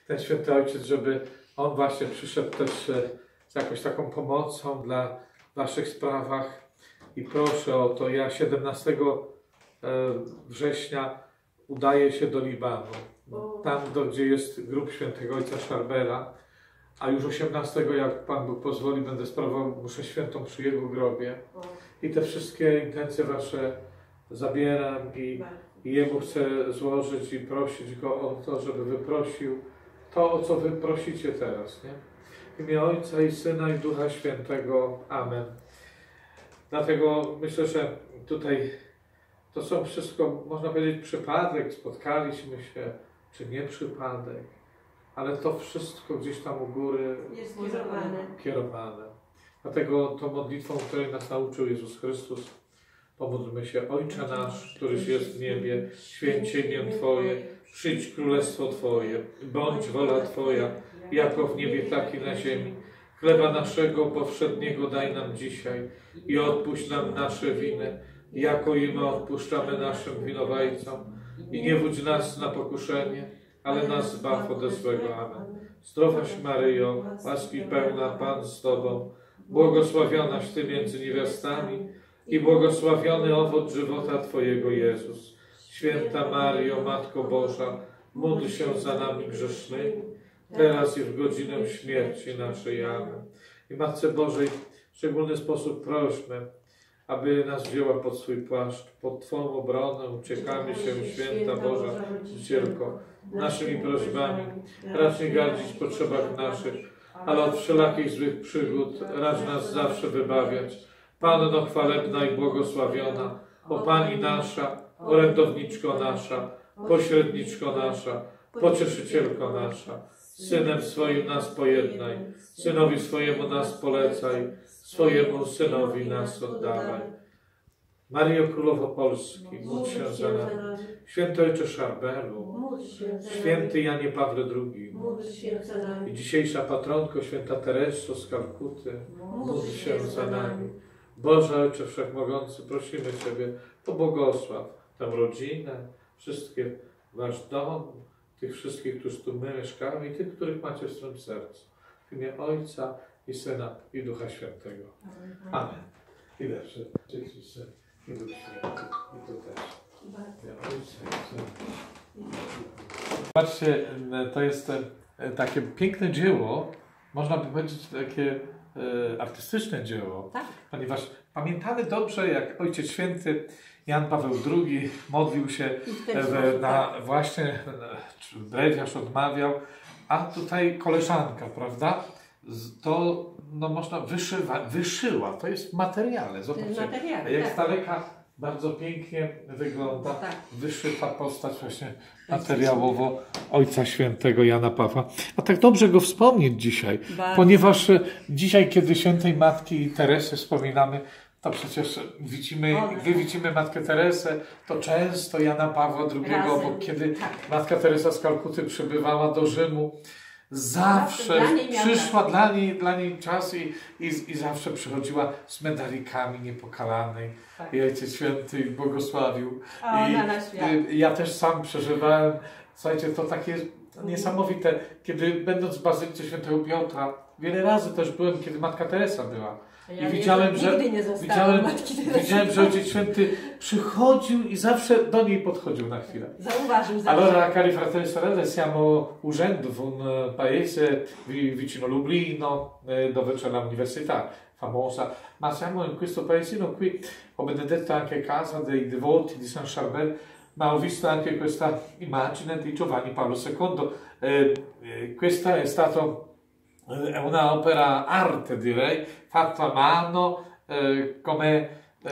ten święty ojciec, żeby on właśnie przyszedł też z jakąś taką pomocą dla waszych sprawach. I proszę o to, ja 17 września udaję się do Libanu, tam gdzie jest grób świętego ojca Szarbela, a już 18, jak Pan Bóg pozwoli, będę sprawował mszę świętą przy jego grobie. I te wszystkie intencje wasze zabieram i jemu chcę złożyć i prosić go o to, żeby wyprosił to, o co wy prosicie teraz, nie? W imię Ojca i Syna i Ducha Świętego. Amen. Dlatego myślę, że tutaj to są wszystko, można powiedzieć, przypadek, spotkaliśmy się, czy nie przypadek, ale to wszystko gdzieś tam u góry jest kierowane. Dlatego tą modlitwą, której nas nauczył Jezus Chrystus, pomódlmy się. Ojcze nasz, któryś jest w niebie, święć się imię Twoje, przyjdź królestwo Twoje, bądź wola Twoja, jako w niebie, tak i na ziemi. Chleba naszego powszedniego daj nam dzisiaj i odpuść nam nasze winy, jako i my odpuszczamy naszym winowajcom. I nie wódź nas na pokuszenie, ale nas zbaw ode złego. Amen. Zdrowaś Maryjo, łaski pełna, Pan z Tobą, błogosławionaś Ty między niewiastami i błogosławiony owoc żywota Twojego, Jezus. Święta Maryjo, Matko Boża, módl się za nami grzesznymi, teraz i w godzinę śmierci naszej. Amen. I Matce Bożej w szczególny sposób prośmy, aby nas wzięła pod swój płaszcz, pod Twą obronę. Uciekamy się, Święta Boża Rodzicielko, naszymi prośbami. Racz nie gardzić w potrzebach naszych, ale od wszelakich złych przygód racz nas zawsze wybawiać. Panno chwalebna i błogosławiona, o Pani nasza, orędowniczko nasza, pośredniczko nasza, pocieszycielko nasza, Synem swoim nas pojednaj, Synowi swojemu nas polecaj, swojemu Synowi nas oddawaj. Maryjo Królowo Polski, módl się za nami. Święty Ojcze Szarbelu, Święty Janie Pawle II i dzisiejsza patronko Święta Tereso z Kalkuty, módl się za nami. Boże Ojcze Wszechmogący, prosimy Ciebie, pobłogosław tę rodzinę, wszystkie Wasz dom, tych wszystkich, którzy tu my mieszkamy i tych, których macie w swym sercu. W imię Ojca i Syna i Ducha Świętego. Amen. I lepsze. I Duch Święty. I tu też. W imię Ojca i Syna. Zobaczcie, to jest takie piękne dzieło, można by powiedzieć takie artystyczne dzieło, tak? Ponieważ pamiętamy dobrze, jak Ojciec Święty Jan Paweł II modlił się właśnie brewiarz odmawiał, a tutaj koleżanka, prawda? To no można wyszyła, to jest w materiale, zobaczcie, jak z daleka bardzo pięknie wygląda wyszyta postać właśnie materiałowo Ojca Świętego Jana Pawła. A tak dobrze go wspomnieć dzisiaj, ponieważ dzisiaj, kiedy Świętej Matki Teresy wspominamy, to przecież widzimy Matkę Teresę, to często Jana Pawła II, bo kiedy Matka Teresa z Kalkuty przybywała do Rzymu, zawsze przyszła dla niej czas i zawsze przychodziła z medalikami niepokalanej. I Ojciec Święty błogosławił. Ja też sam przeżywałem, słuchajcie, to takie niesamowite, kiedy będąc w Bazylice Świętego Piotra, wiele razy też byłem, kiedy Matka Teresa była. I widziałem, że Ojciec Święty przychodził i zawsze do niej podchodził na chwilę. Zauważył. Allora, cari fratelli e sorelle, siamo uscendo da un paese vicino Lublino, dove c'è l'università famosa, ma siamo in questo paesino qui, ho benedetto anche casa dei devoti di San Charbel, ma ho visto anche questa immagine di Giovanni Paolo II. Questa è un'opera arte, direi, fatta a mano, come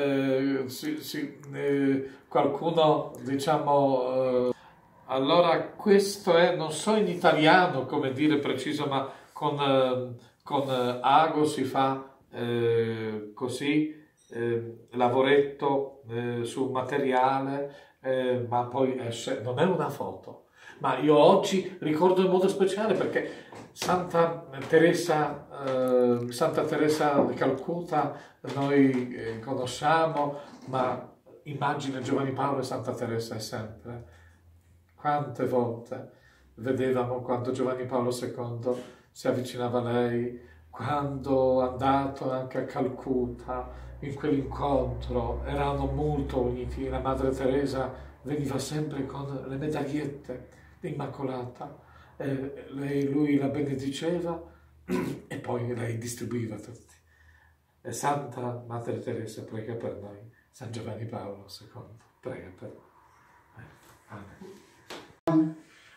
qualcuno, diciamo... Allora, questo è, non so in italiano come dire preciso, ma con ago si fa così, lavoretto su materiale, ma poi esce, non è una foto. Ma io oggi ricordo in modo speciale perché Santa Teresa di Calcutta noi conosciamo, ma immagine Giovanni Paolo e Santa Teresa è sempre. Quante volte vedevamo quando Giovanni Paolo II si avvicinava a lei, quando è andato anche a Calcutta, in quell'incontro erano molto uniti. La Madre Teresa veniva sempre con le medagliette di Immacolata, lui la benediceva e poi lei distribuiva tutti. Santa Madre Teresa, prega per noi. San Giovanni Paolo II, prega per noi. Amen.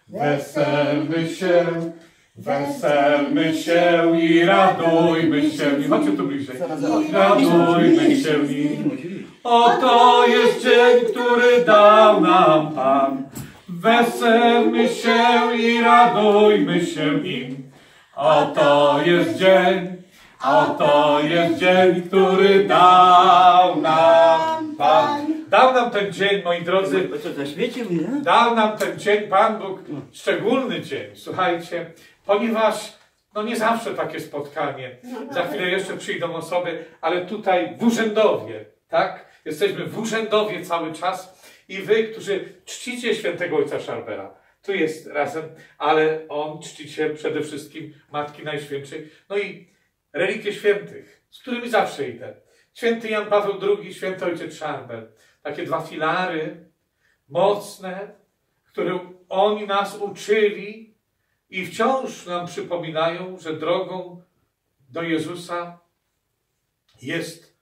Weselmy się i radujmy się. Nie chodźcie tu bliżej. Radujmy się nim. Oto jest dzień, który dał nam Pan. Weselmy się i radujmy się nim. Oto jest dzień, który dał nam Pan. Dał nam ten dzień, moi drodzy. Dał nam ten dzień Pan Bóg, szczególny dzień. Słuchajcie, ponieważ no nie zawsze takie spotkanie. Za chwilę jeszcze przyjdą osoby, ale tutaj w Urzędowie, tak? Jesteśmy w Urzędowie cały czas i wy, którzy czcicie świętego ojca Szarbera, tu jest razem, ale on czcicie przede wszystkim Matki Najświętszej, no i relikwie świętych, z którymi zawsze idę. Święty Jan Paweł II, święty ojciec Szarber. Takie dwa filary mocne, które oni nas uczyli i wciąż nam przypominają, że drogą do Jezusa jest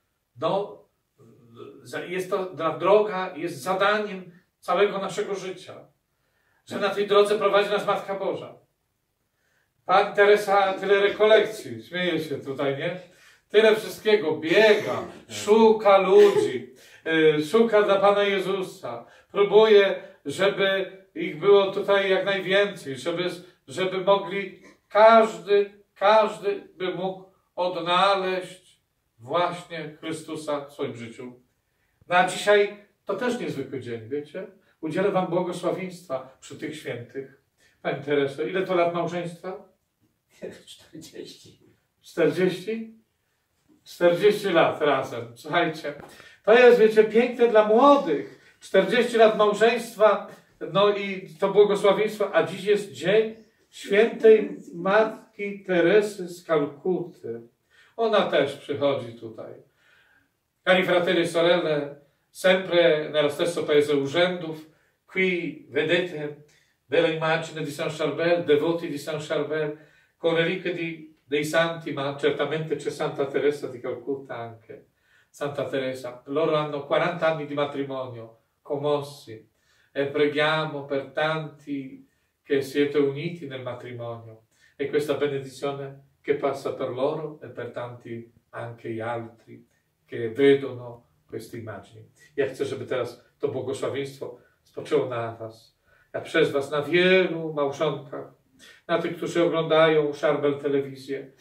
droga, jest zadaniem całego naszego życia. Że na tej drodze prowadzi nas Matka Boża. Pani Teresa tyle rekolekcji, śmieje się tutaj, nie? Tyle wszystkiego, biega, szuka ludzi, szuka dla Pana Jezusa, próbuje, żeby ich było tutaj jak najwięcej, żeby mogli, każdy by mógł odnaleźć właśnie Chrystusa w swoim życiu. No a dzisiaj to też niezwykły dzień, wiecie? Udzielę wam błogosławieństwa przy tych świętych. Pani Tereso, ile to lat małżeństwa? 40. 40? 40 lat razem. Słuchajcie, to jest, wiecie, piękne dla młodych. 40 lat małżeństwa, no i to błogosławieństwo, a dziś jest dzień świętej Matki Teresy z Kalkuty. Ona też przychodzi tutaj. Cari fratelli e sorelle, sempre nello stesso paese urzędów, qui vedete bella immagine di San Charbel, devoti di San Charbel, con reliquie dei santi, ma certamente c'è Santa Teresa di Calcutta anche. Santa Teresa, loro hanno 40 anni di matrimonio, commossi, e preghiamo per tanti che siete uniti nel matrimonio e questa benedizione che passa per loro e per tanti anche gli altri che vedono queste immagini. Ja chcę, żeby teraz to błogosławieństwo spoczęło na was, a przez was na wielu małżonkach, na tych, którzy oglądają Charbel telewizję.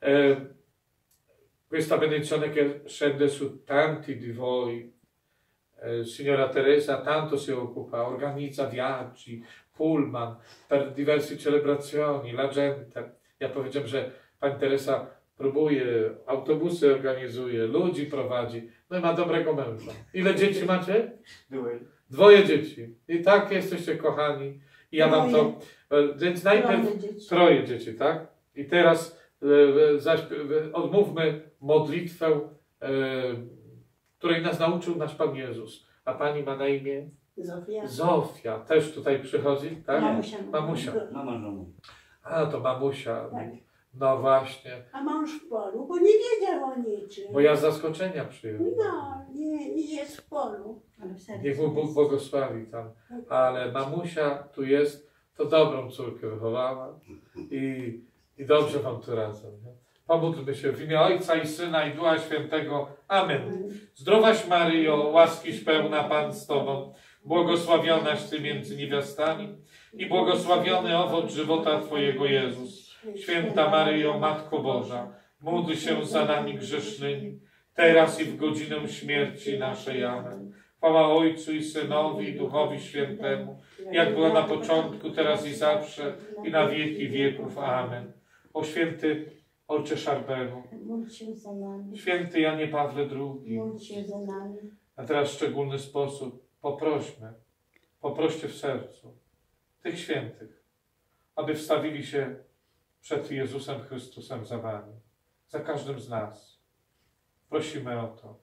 Questa benedizione che scende su tanti di voi. Signora Teresa tanto si occupa, organizza viaggi, pullman per diverse celebrazioni, la gente. Ja powiedziałem, że pani Teresa próbuje, autobusy organizuje, ludzi prowadzi, no i ma dobrego męża. Ile dzieci macie? 2 dzieci. I tak jesteście kochani. I ja wam to... Więc najpierw 3 dzieci, tak? I teraz odmówmy modlitwę, której nas nauczył nasz Pan Jezus. A Pani ma na imię? Zofia. Zofia. Też tutaj przychodzi, tak? Mamusia. Mama żona. A, to mamusia. Tak. No właśnie. A mąż w polu, bo nie wiedział o niczym. Bo ja z zaskoczenia przyjąłem. No, nie jest w polu. Ale w sercu Niech mu Bóg błogosławi tam. Ale mamusia tu jest, to dobrą córkę wychowała i dobrze wam tu razem. Nie? Pomódlmy się w imię Ojca i Syna i Ducha Świętego. Amen. Zdrowaś Maryjo, łaskiś pełna Pan z Tobą, błogosławionaś Ty między niewiastami i błogosławiony owoc żywota Twojego Jezus. Święta Maryjo, Matko Boża, módl się za nami grzesznymi, teraz i w godzinę śmierci naszej. Amen. Chwała Ojcu i Synowi i Duchowi Świętemu, jak była na początku, teraz i zawsze, i na wieki wieków. Amen. O święty Ojcze Szarbelu, Módl się za nami. święty Janie Pawle II, Módl się za nami. a teraz w szczególny sposób poproście w sercu tych świętych, aby wstawili się przed Jezusem Chrystusem za Wami, za każdym z nas. Prosimy o to.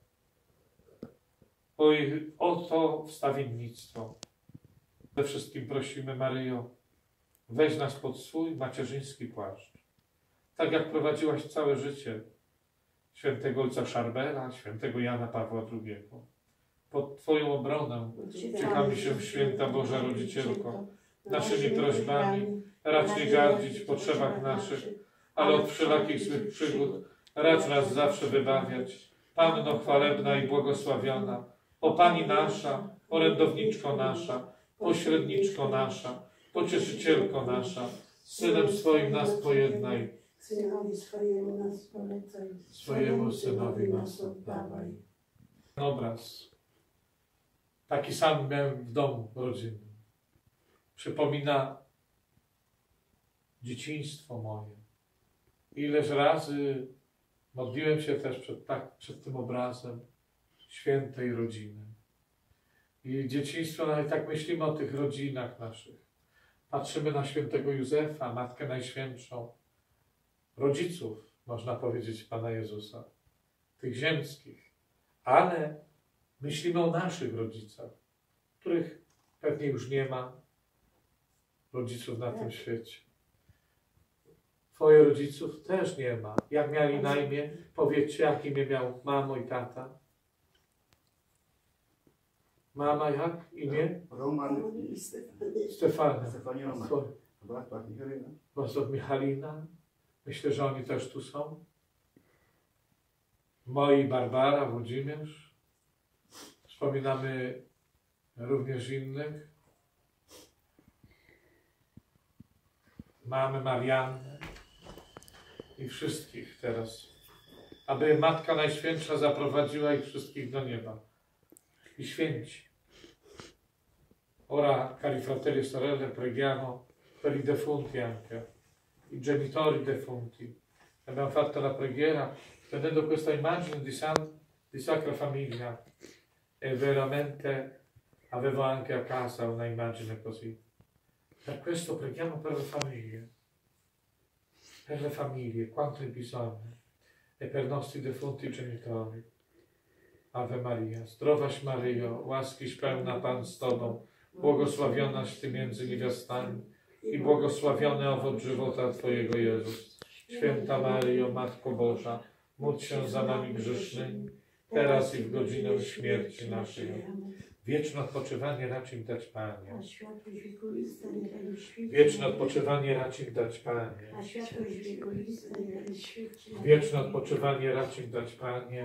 O to wstawiennictwo. Przede wszystkim prosimy, Maryjo, weź nas pod swój macierzyński płaszcz. Tak jak prowadziłaś całe życie świętego ojca Szarbela, świętego Jana Pawła II. Pod Twoją obronę uciekamy się, święta Boża Rodzicielko, naszymi prośbami racz nie gardzić w potrzebach naszych, ale od wszelakich złych przygód racz nas zawsze wybawiać. Panno chwalebna i błogosławiona, o Pani nasza, orędowniczko nasza, pośredniczko nasza, pocieszycielko nasza, Synem swoim nas pojednaj, Synowi swojemu nas polecaj, swojemu Synowi nas oddawaj. Obraz taki sam miałem w domu rodzinnym. Przypomina dzieciństwo moje. Ileż razy modliłem się też przed tym obrazem świętej rodziny. I dzieciństwo, nawet tak myślimy o tych rodzinach naszych. Patrzymy na świętego Józefa, Matkę Najświętszą, rodziców, można powiedzieć, Pana Jezusa, tych ziemskich. Ale myślimy o naszych rodzicach, których pewnie już nie ma, rodziców na tym świecie. Twoich rodziców też nie ma. Jak mieli na imię? Powiedzcie, jak imię miał mamo i tata? Mama jak? Imię? Roman Stefania. Stefania Roman. Brat Michalina. Brat Michalina. Myślę, że oni też tu są. Moi Barbara, Włodzimierz. Wspominamy również innych. Mamy Mariannę i wszystkich teraz. Aby Matka Najświętsza zaprowadziła ich wszystkich do nieba. I święci. Ora cari fratelli e sorelle, preghiamo per i defunti anche, i genitori defunti. Abbiamo fatto la preghiera vedendo questa immagine di Sacra Famiglia e veramente avevo anche a casa una immagine così. Per questo preghiamo per le famiglie, quanto è bisogno, e per i nostri defunti genitori. Ave Maria, zdrowaś Maryjo, łaskiś pełna Pan z Tobą, błogosławionaś Ty między niewiastami i błogosławiony owoc żywota Twojego Jezus. Święta Maryjo, Matko Boża, módl się za nami grzesznymi, teraz i w godzinę śmierci naszej. Wieczne odpoczywanie racz im dać, Panie. Wieczne odpoczywanie racz im dać, Panie. Wieczne odpoczywanie racz im dać, Panie.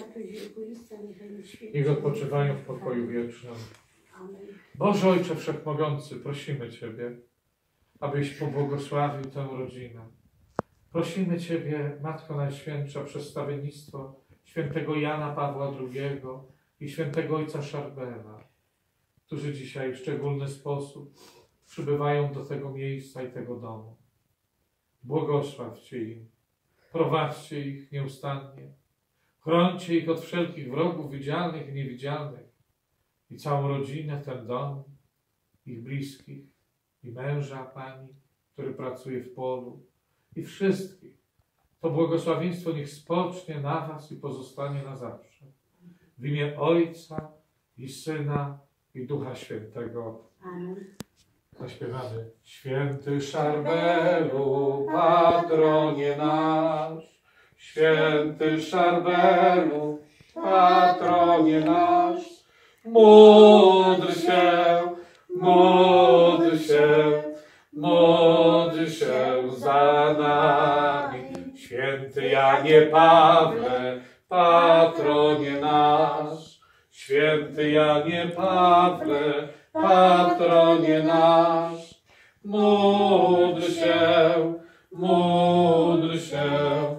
Niech odpoczywają w pokoju wiecznym. Boże Ojcze Wszechmogący, prosimy Ciebie, abyś pobłogosławił tę rodzinę. Prosimy Ciebie, Matko Najświętsza, przez stawiennictwo świętego Jana Pawła II i świętego ojca Szarbela, którzy dzisiaj w szczególny sposób przybywają do tego miejsca i tego domu. Błogosławcie im, prowadźcie ich nieustannie, chrońcie ich od wszelkich wrogów widzialnych i niewidzialnych i całą rodzinę, ten dom, ich bliskich i męża Pani, który pracuje w polu i wszystkich. To błogosławieństwo niech spocznie na Was i pozostanie na zawsze. W imię Ojca i Syna i Ducha Świętego. Amen. Zaśpiewamy. Święty Szarbelu, patronie nasz. Święty Szarbelu, patronie nasz. Módl się, módl się, módl się za nami. Święty Janie Pawle, patronie nasz. Święty Janie Pawle, patronie nasz. Módl się, módl się,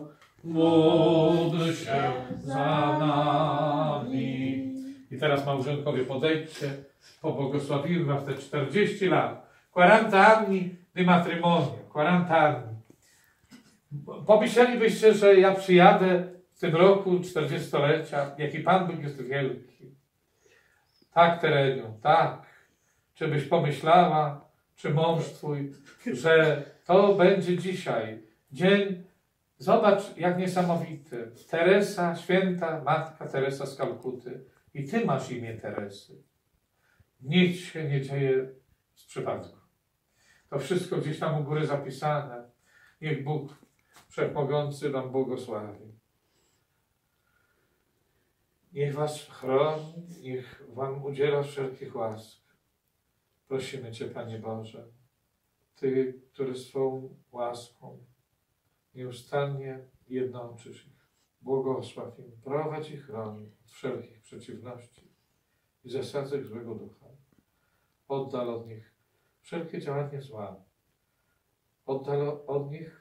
módl się za nami. I teraz małżonkowie podejdźcie, pobłogosławimy was te 40 lat. 40 anni di matrimonio, 40 anni. Pomyślelibyście, że ja przyjadę w tym roku 40-lecia, jaki Pan Bóg jest wielki. Tak, Tereniu, tak. Czy byś pomyślała, czy mąż twój, że to będzie dzisiaj dzień, zobacz jak niesamowity. Teresa, święta Matka Teresa z Kalkuty. I ty masz imię Teresy. Nic się nie dzieje z przypadku. To wszystko gdzieś tam u góry zapisane. Niech Bóg Wszechmogący wam błogosławi. Niech was chroni, niech wam udziela wszelkich łask. Prosimy Cię, Panie Boże, Ty, który swą łaską nieustannie jednoczysz ich. Błogosław im, prowadź i chroni od wszelkich przeciwności i zasadzek złego ducha. Oddal od nich wszelkie działanie zła. Oddal od nich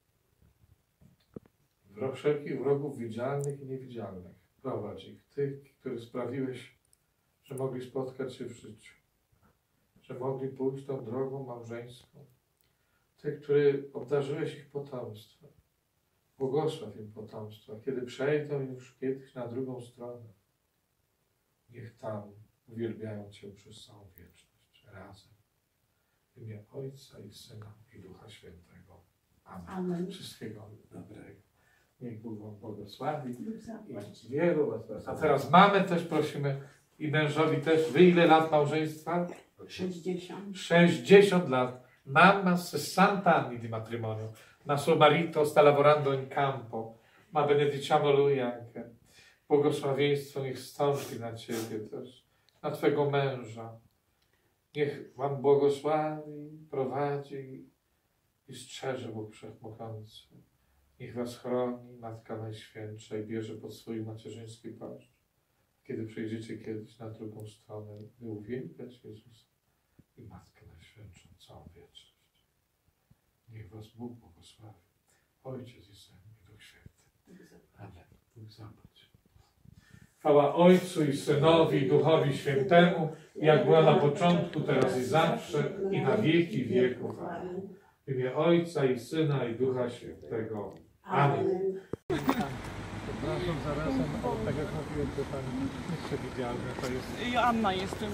wszelkich wrogów widzialnych i niewidzialnych. Prowadź ich, Ty, który sprawiłeś, że mogli spotkać się w życiu, że mogli pójść tą drogą małżeńską. Ty, który obdarzyłeś ich potomstwem. Błogosław im potomstwa, kiedy przejdą już kiedyś na drugą stronę. Niech tam uwielbiają Cię przez całą wieczność razem. W imię Ojca i Syna i Ducha Świętego. Amen. Amen. Wszystkiego dobrego. Niech Bóg wam błogosławi. Zapłać. I wielu was. A teraz mamy też, prosimy, i mężowi też. Wy ile lat małżeństwa? 60. 60 lat. Mamma 60 anni di matrimonio. Ma suo marito sta lavorando in campo. Ma benediciamo lui anche. Błogosławieństwo niech stąpi na Ciebie też, na Twego męża. Niech Wam błogosławi, prowadzi i strzeże Bóg Wszechmogący. Niech Was chroni Matka Najświętsza i bierze pod swój macierzyński płaszcz. Kiedy przejdziecie kiedyś na drugą stronę, by uwielbiać Jezusa i Matkę Najświętszą całą wieczność. Niech Was Bóg błogosławi. Ojciec i Syn i Duch Święty. Amen. Bóg zapłać. Chwała Ojcu i Synowi i Duchowi Świętemu, jak była na początku, teraz i zawsze, i na wieki wieków. Amen. W imię Ojca i Syna i Ducha Świętego. Amen. Przepraszam, zarazem, tak jak mówiłem, to Pan jest przewidzialny, to jest... Joanna jestem.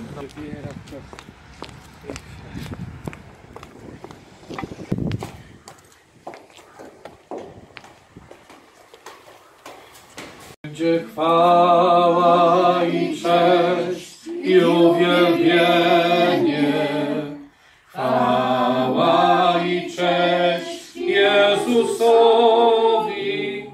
Będzie chwała i cześć i uwielbienie. Chwała i cześć Jezusowi.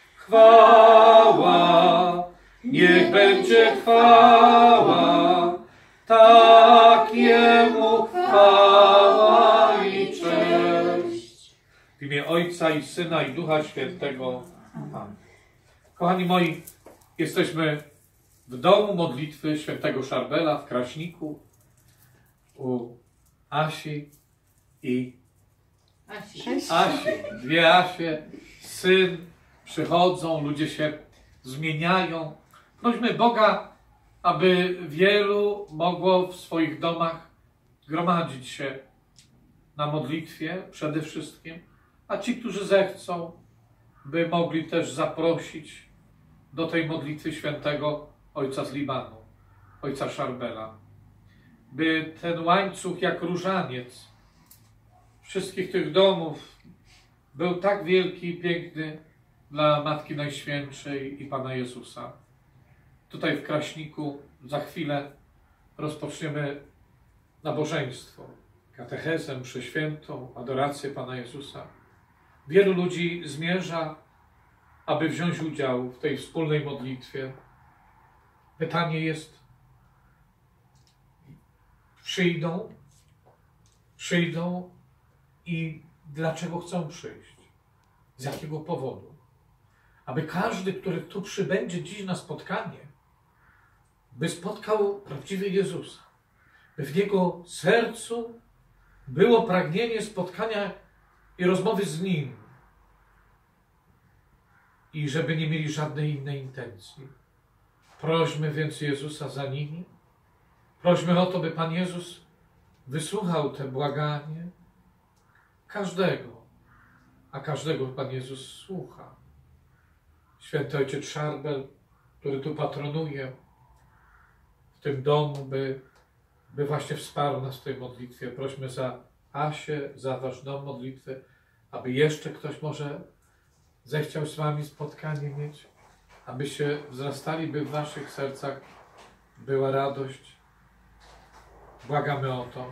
Chwała, niech będzie chwała, tak Jemu chwała i cześć. W imię Ojca i Syna i Ducha Świętego. Amen. Kochani moi, jesteśmy w domu modlitwy świętego Szarbela w Kraśniku u Asi i Asi. Dwie Asie, syn, przychodzą, ludzie się zmieniają. Prośmy Boga, aby wielu mogło w swoich domach gromadzić się na modlitwie przede wszystkim, a ci, którzy zechcą, by mogli też zaprosić do tej modlitwy świętego Ojca z Libanu, Ojca Szarbela. By ten łańcuch jak różaniec wszystkich tych domów był tak wielki i piękny dla Matki Najświętszej i Pana Jezusa. Tutaj w Kraśniku za chwilę rozpoczniemy nabożeństwo, katechezę, mszę świętą, adorację Pana Jezusa. Wielu ludzi zmierza, aby wziąć udział w tej wspólnej modlitwie. Pytanie jest, przyjdą i dlaczego chcą przyjść? Z jakiego powodu? Aby każdy, który tu przybędzie dziś na spotkanie, by spotkał prawdziwy Jezusa, by w Jego sercu było pragnienie spotkania i rozmowy z Nim i żeby nie mieli żadnej innej intencji. Prośmy więc Jezusa za nimi. Prośmy o to, by Pan Jezus wysłuchał te błaganie każdego, a każdego Pan Jezus słucha. Święty Ojciec Szarbel, który tu patronuje w tym domu, by by właśnie wsparł nas w tej modlitwie. Prośmy za Asię, za Wasz dom modlitwy, aby jeszcze ktoś może zechciał z Wami spotkanie mieć, abyście wzrastali, by w Waszych sercach była radość. Błagamy o to.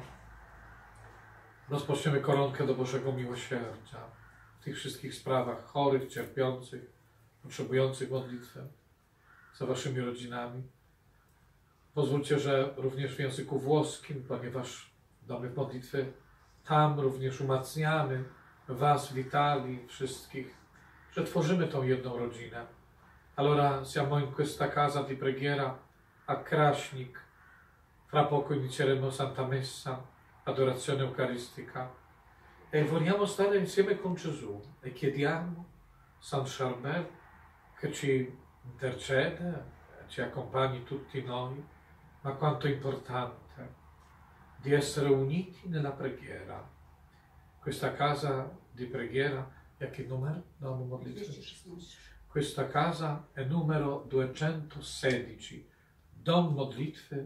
Rozpoczniemy koronkę do Bożego miłosierdzia w tych wszystkich sprawach chorych, cierpiących, potrzebujących modlitwy, za Waszymi rodzinami. Pozwólcie, że również w języku włoskim, ponieważ domy modlitwy tam również umacniamy Was w Italii, wszystkich, że tworzymy tą jedną rodzinę. Allora siamo in questa casa di preghiera a Kraśnik, fra poco inizieremo Santa Messa, adorazione eucaristica, e vogliamo stare insieme con Gesù e chiediamo San Charbel che ci intercede, ci accompagni tutti noi, ma quanto importante di essere uniti nella preghiera. Questa casa di preghiera, jaki numer domu modlitwy? 216. Questa casa è numero 216, dom modlitwy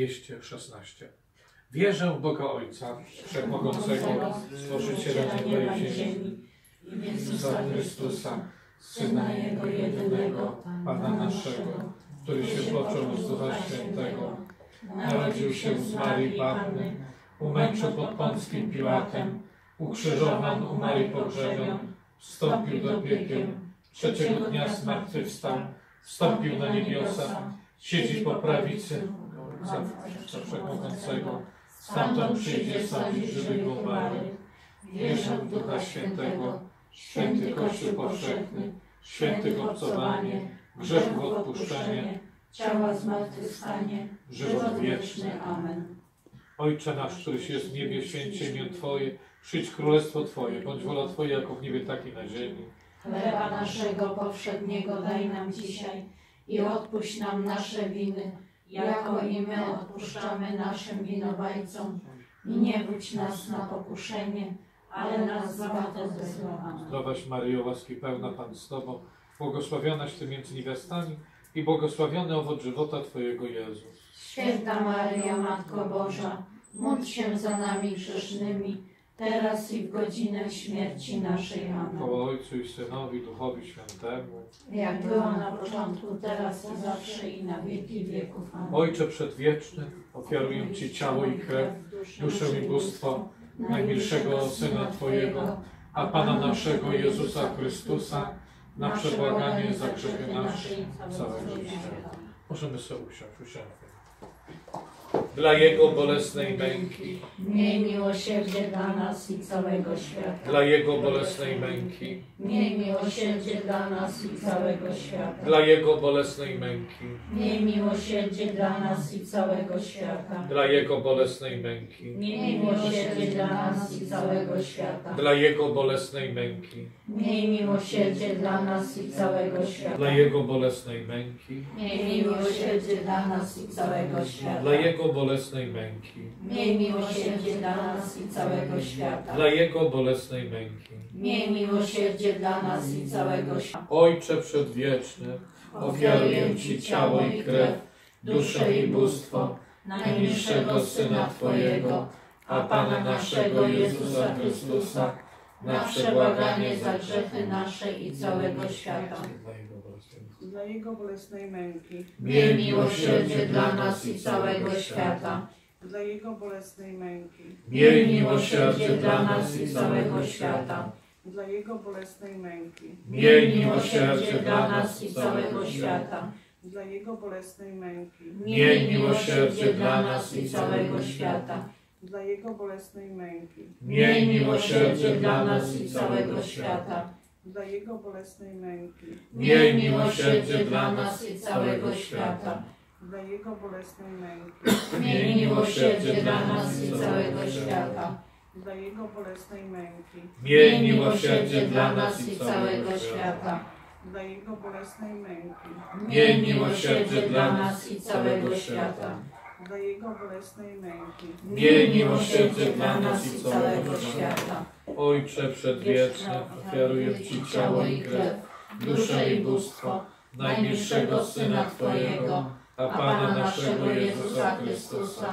216. Wierzę w Boga Ojca, Wszechmogącego, Stworzyciela nieba i ziemi, i w Jezusa Jezusa Chrystusa, Chrystusa, Syna Jego jedynego, Pana naszego, który się począł z Ducha Świętego, narodził się z Marii Panny, umęczył pod Pąckim Piłatem, ukrzyżowan, umarł i pogrzebion, wstąpił do piekieł, trzeciego dnia zmartwychwstał, wstąpił na niebiosa, siedzi po prawicy Ojca Wszechmogącego, stamtąd przyjdzie sądzić żywych i umarłych. Wierzę w Ducha Świętego, święty Kościół powszechny, świętych obcowanie, grzechów odpuszczenie, ciała zmartwychwstanie, żywot wieczny. Amen. Ojcze nasz, któryś jest w niebie, święć się imię Twoje, przyjdź królestwo Twoje, bądź wola Twoja jako w niebie, tak i na ziemi. Chleba naszego powszedniego daj nam dzisiaj i odpuść nam nasze winy, jako i my odpuszczamy naszym winowajcom. I nie wódź nas na pokuszenie, ale nas zbaw ode złego. Amen. Zdrowaś Maryjo, łaski pełna, Pan z Tobą, błogosławionaś Ty między niewiastami i błogosławiony owoc żywota Twojego, Jezus. Święta Maryjo, Matko Boża, módl się za nami grzesznymi, teraz i w godzinę śmierci naszej. Amen. Chwała Ojcu i Synowi, Duchowi Świętemu. Jak było na początku, teraz i zawsze i na wieki wieków. Amen. Ojcze Przedwieczny, ofiaruję Ci ciało i krew, duszę i bóstwo najmilszego Syna Twojego, a Pana naszego Jezusa Chrystusa, na przebłaganie za grzechy nasze i całego świata. Możemy sobie usiąść. Dla Jego bolesnej męki, Miej miłosierdzie dla nas i całego świata. dla Jego bolesnej męki, Miej miłosierdzie dla nas i całego świata. dla Jego bolesnej męki, Miej miłosierdzie dla nas i całego świata. dla Jego bolesnej męki, Miej miłosierdzie dla nas i całego świata. dla Jego bolesnej męki, Miej miłosierdzie dla nas i całego świata. dla Jego bolesnej męki, Miej miłosierdzie dla nas i całego świata. dla Jego bolesnej męki, Miej miłosierdzie dla nas i całego świata. dla Jego bolesnej męki. Miej miłosierdzie dla nas i całego świata. Ojcze Przedwieczny, ofiaruję Ci ciało i krew, duszę i bóstwo najmilszego Syna Twojego, a Pana naszego Jezusa Chrystusa, na przebłaganie za grzechy nasze i całego świata. Dla Jego bolesnej męki, Miej miłosierdzie dla nas i całego świata. dla Jego bolesnej męki, Miej miłosierdzie dla nas i całego świata. dla Jego bolesnej męki, Miej miłosierdzie dla nas i całego świata. dla Jego bolesnej męki, Miej miłosierdzie dla nas i całego świata. dla Jego bolesnej męki, Miej miłosierdzie dla nas i całego świata. dla Jego bolesnej męki, Miej miłosierdzie dla nas i całego świata. dla Jego bolesnej męki, Miej miłosierdzie dla nas i całego świata. dla Jego bolesnej męki, Miej miłosierdzie dla nas i całego świata. dla Jego bolesnej męki, Miej miłosierdzie dla nas i całego świata. dla Jego bolesnej męki, Miej miłosierdzie dla nas i całego świata. Ojcze Przedwieczny, ofiaruję Ci ciało i krew, duszę i bóstwo najmilszego Syna Twojego, a Pana naszego Jezusa Chrystusa,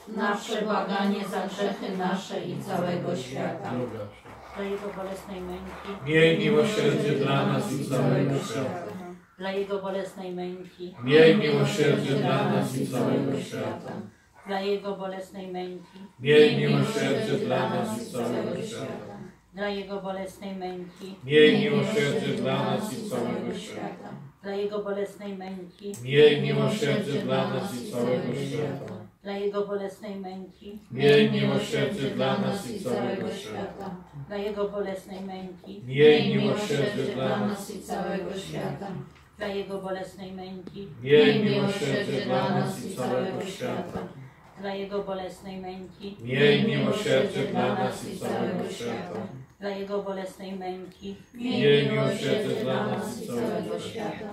na przebłaganie za grzechy nasze i całego świata. Dla Jego bolesnej męki, Miej miłosierdzie dla nas i całego świata. dla Jego bolesnej męki, Miej miłosierdzie dla nas i całego świata. dla Jego bolesnej męki, Miej miłosierdzie dla nas i całego świata. dla Jego bolesnej męki, Miej miłosierdzie dla nas i całego świata. dla Jego bolesnej męki, Miej miłosierdzie dla nas i całego świata. dla Jego bolesnej męki, Miej miłosierdzie dla nas i całego świata. dla Jego bolesnej męki, Miej miłosierdzie dla nas i całego świata. dla Jego bolesnej męki, Miej miłosierdzie dla nas i całego świata. dla Jego bolesnej męki, Miej miłosierdzie dla nas i całego świata. dla Jego bolesnej męki, Miej miłosierdzie dla nas i całego świata.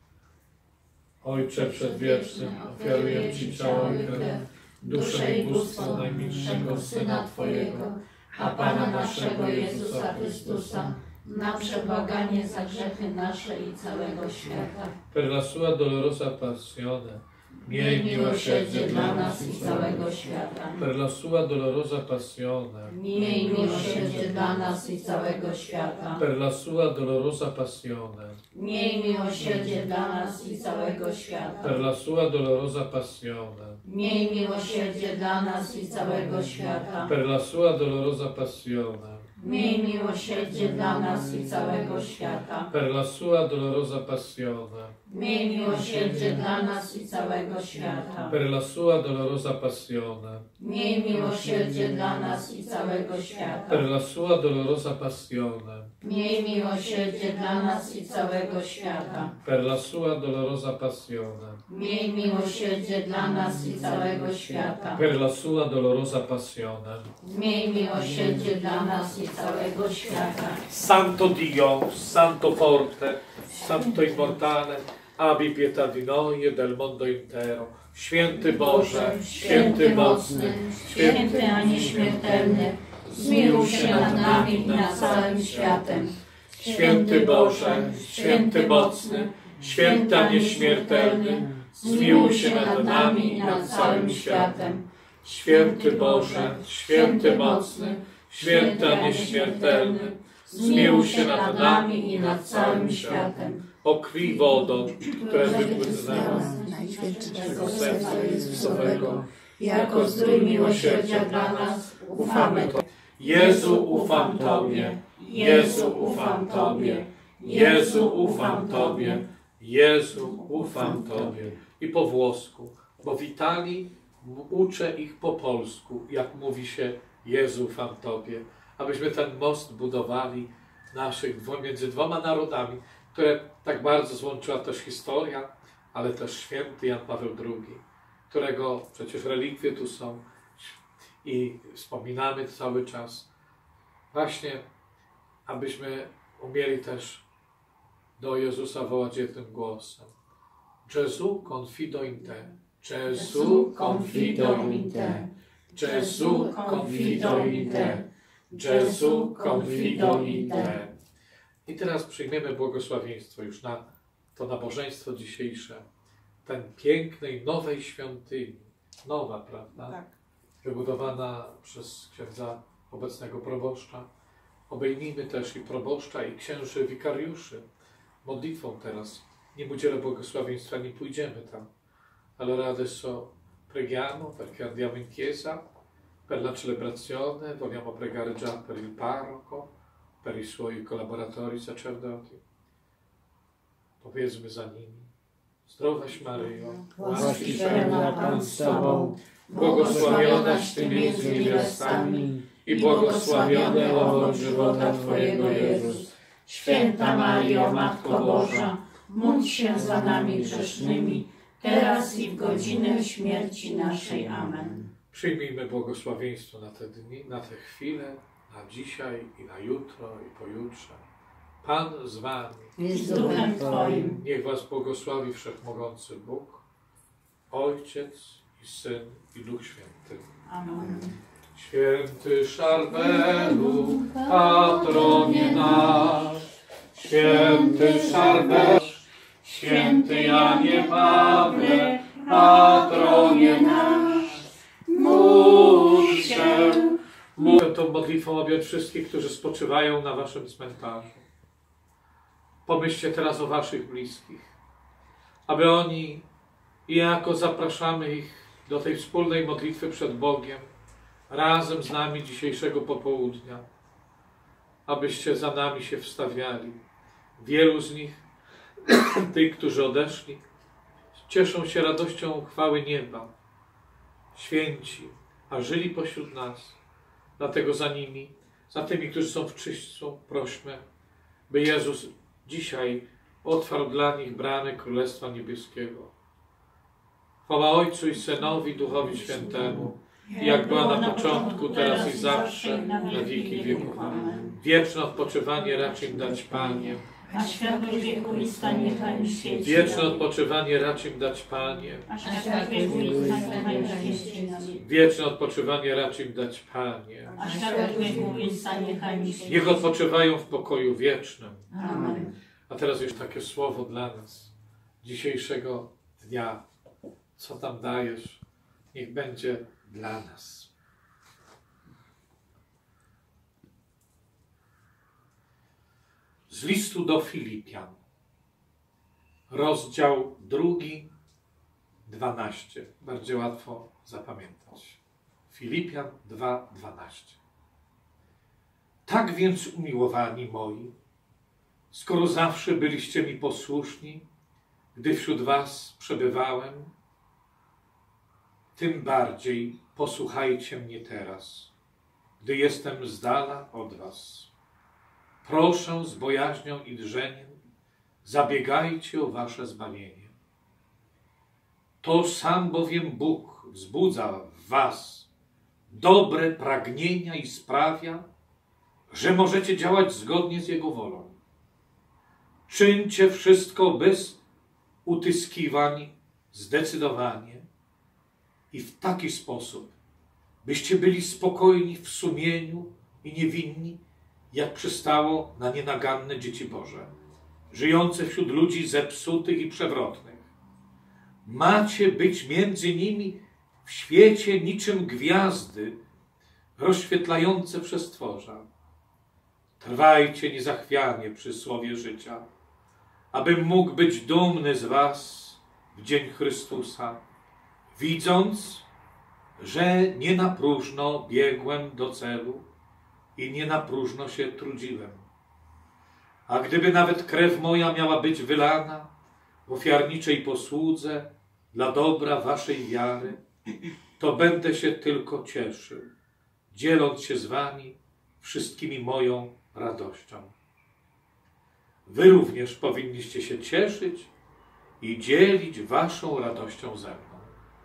Ojcze Przedwieczny, ofiaruję Ci ciało i krew, duszę i bóstwo najmilszego Syna Twojego, a Pana naszego Jezusa Chrystusa, na przebłaganie za grzechy nasze i całego świata. per la sua dolorosa passione, miej miłosierdzie dla nas i całego świata. per la sua dolorosa passione, Miej miłosierdzie dla nas i całego świata. per la sua dolorosa passione, Miej miłosierdzie dla nas i całego świata. per la sua dolorosa passione, Miej miłosierdzie dla nas i całego świata. per la sua dolorosa passione, Miej miłosierdzie dla nas i całego świata. per la sua dolorosa passione, Miej miłosierdzie dla nas i całego świata. per la sua dolorosa passione, Miej miłosierdzie dla nas i całego świata. per la sua dolorosa passione, Miej miłosierdzie dla nas i całego świata. per la sua dolorosa passione, Miej miłosierdzie dla nas i całego świata. per la sua dolorosa passione. Miej miłosierdzie dla nas i całego świata. Santo Dio, Santo forte, Santo immortale, abbi pietà di noi e del mondo intero. Święty Boże, święty mocny, Święty a nieśmiertelny, zmiłuj się nad nami i nad całym światem. święty Boże, święty mocny, święty a nieśmiertelny, zmiłuj się nad nami i nad całym światem. Święty Boże, święty mocny, święty a nieśmiertelny, zmiłuj się nad nami i nad całym światem. O krwi wodą, które wypłynęła z serca Jezusowego, Jako zdrój miłosierdzia dla nas, ufamy Tobie. Jezu, ufam Tobie. Jezu, ufam Tobie. Jezu, ufam Tobie. Jezu, ufam Tobie. I po włosku, bo w Italii uczę ich po polsku, jak mówi się Jezu, ufam Tobie. Abyśmy ten most budowali między dwoma narodami, które tak bardzo złączyła też historia, ale też święty Jan Paweł II, którego przecież relikwie tu są i wspominamy cały czas. Właśnie, abyśmy umieli też do Jezusa wołać jednym głosem. Gesù, confido in te. Gesù, confido in te. Gesù, confido in te. Gesù, confido in te. I teraz przyjmiemy błogosławieństwo już na to nabożeństwo dzisiejsze. Ten pięknej, nowej świątyni. Nowa, prawda? Tak. Wybudowana przez księdza obecnego proboszcza. Obejmijmy też i proboszcza, i księży wikariuszy. Modlitwą teraz. Nim udzielę błogosławieństwa, nie pójdziemy tam. Allora adesso preghiamo perché andiamo in chiesa per la celebrazione. Vogliamo pregare già per il parroco, per i suoi collaboratori sacerdoti. Powiedzmy za nimi. Zdrowaś Maryjo, łaski pełna Pan z Tobą, błogosławionaś Ty między niewiastami i błogosławiony owoc żywota Twojego Jezus. Święta Maryjo, Matko Boża, módl się za nami grzesznymi, teraz i w godzinę śmierci naszej. Amen. Przyjmijmy błogosławieństwo na te dni, na te chwile, na dzisiaj i na jutro i pojutrze. Pan z Wami. I z duchem Twoim. Niech Was błogosławi Wszechmogący Bóg, Ojciec i Syn i Duch Święty. Amen. Święty Szarbelu, patronie nasz, święty Szarbelu, święty Janie Pawle, patronie nasz, módl się. Módl tą modlitwą objąć wszystkich, którzy spoczywają na waszym cmentarzu. Pomyślcie teraz o waszych bliskich, aby oni, jako zapraszamy ich do tej wspólnej modlitwy przed Bogiem, razem z nami dzisiejszego popołudnia, abyście za nami się wstawiali. Wielu z nich, tych, którzy odeszli, cieszą się radością chwały nieba. Święci, a żyli pośród nas. Dlatego za nimi, za tymi, którzy są w czyśćcu, prośmy, by Jezus dzisiaj otwarł dla nich bramy Królestwa Niebieskiego. Chwała Ojcu i Synowi, Duchowi Świętemu, jak była na początku, teraz i zawsze, na wieki wieków. Wieczne odpoczywanie racz im dać, Panie. A światłość wiekuista niechaj mi świeci. Wieczne odpoczywanie racz im dać, Panie. A światłość wiekuista niechaj mi świeci. Wieczne odpoczywanie racz im dać, Panie. A światłość wiekuista niechaj mi świeci. Niech odpoczywają w pokoju wiecznym. Amen. A teraz już takie słowo dla nas dzisiejszego dnia. Co tam dajesz, niech będzie dla nas. Z listu do Filipian, rozdział 2, 12. Bardzo łatwo zapamiętać. Filipian 2, 12. Tak więc, umiłowani moi, skoro zawsze byliście mi posłuszni, gdy wśród was przebywałem, tym bardziej posłuchajcie mnie teraz, gdy jestem z dala od was. Proszę z bojaźnią i drżeniem, zabiegajcie o wasze zbawienie. To sam bowiem Bóg wzbudza w was dobre pragnienia i sprawia, że możecie działać zgodnie z Jego wolą. Czyńcie wszystko bez utyskiwań, zdecydowanie i w taki sposób, byście byli spokojni w sumieniu i niewinni, jak przystało na nienaganne dzieci Boże, żyjące wśród ludzi zepsutych i przewrotnych. Macie być między nimi w świecie niczym gwiazdy rozświetlające przestworza. Trwajcie niezachwianie przy słowie życia, abym mógł być dumny z was w dzień Chrystusa, widząc, że nie na próżno biegłem do celu i nie na próżno się trudziłem. A gdyby nawet krew moja miała być wylana w ofiarniczej posłudze dla dobra waszej wiary, to będę się tylko cieszył, dzieląc się z wami wszystkimi moją radością. Wy również powinniście się cieszyć i dzielić waszą radością ze mną.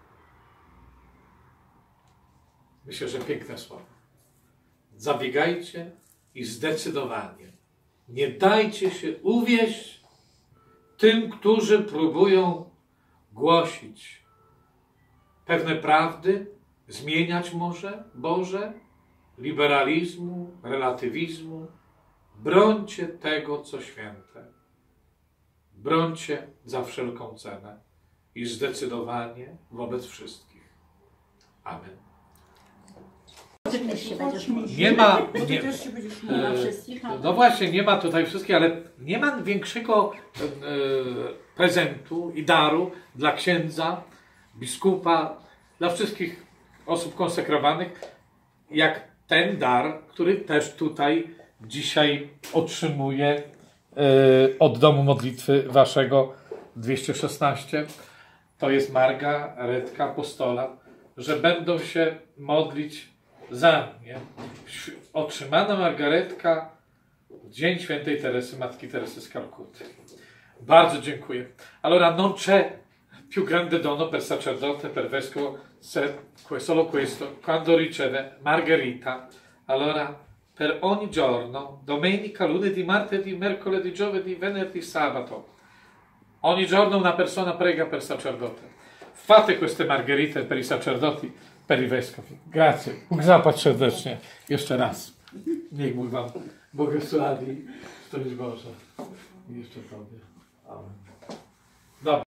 Myślę, że piękne słowo. Zabiegajcie i zdecydowanie nie dajcie się uwieść tym, którzy próbują głosić pewne prawdy, zmieniać może Boże, liberalizmu, relatywizmu. Brońcie tego, co święte. Brońcie za wszelką cenę i zdecydowanie wobec wszystkich. Amen. Ty też się będziesz modlić. Nie ma, Ty też się będziesz Nie ma wszystkich. no właśnie, nie ma tutaj wszystkich, ale nie ma większego prezentu i daru dla księdza, biskupa, dla wszystkich osób konsekrowanych, jak ten dar, który też tutaj dzisiaj otrzymuję od domu modlitwy waszego 216. To jest Margaretka Apostola, że będą się modlić za mnie. Otrzymana Margaretka w Dzień Świętej Teresy, Matki Teresy z Kalkuty. Bardzo dziękuję. Allora non c'è più grande dono per sacerdote, per vescovo, se solo questo, quando riceve Margherita, allora per ogni giorno, domenica, lunedì, martedì, mercoledì, giovedì, venerdì, sabato, ogni giorno una persona prega per sacerdote. Fate queste margherite per i sacerdoti, per i vescovi. Grazie. Bóg zapłać serdecznie. Jeszcze raz. Niech Bóg wam błogosławi. Szczęść Boże. I jeszcze Tobie. Amen. Dobra.